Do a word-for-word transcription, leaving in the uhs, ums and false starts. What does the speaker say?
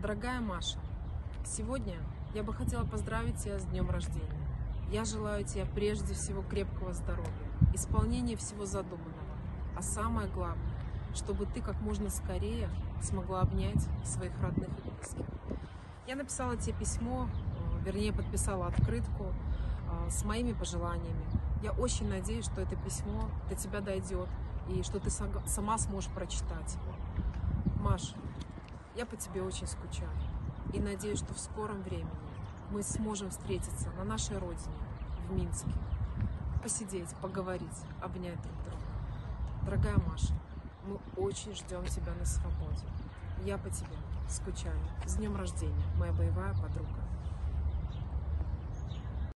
Дорогая Маша, сегодня я бы хотела поздравить тебя с днем рождения. Я желаю тебе прежде всего крепкого здоровья, исполнения всего задуманного, а самое главное, чтобы ты как можно скорее смогла обнять своих родных и близких. Я написала тебе письмо, вернее подписала открытку с моими пожеланиями. Я очень надеюсь, что это письмо до тебя дойдет и что ты сама сможешь прочитать его. Маш, я по тебе очень скучаю и надеюсь, что в скором времени мы сможем встретиться на нашей родине, в Минске, посидеть, поговорить, обнять друг друга. Дорогая Маша, мы очень ждем тебя на свободе. Я по тебе скучаю. С днем рождения, моя боевая подруга.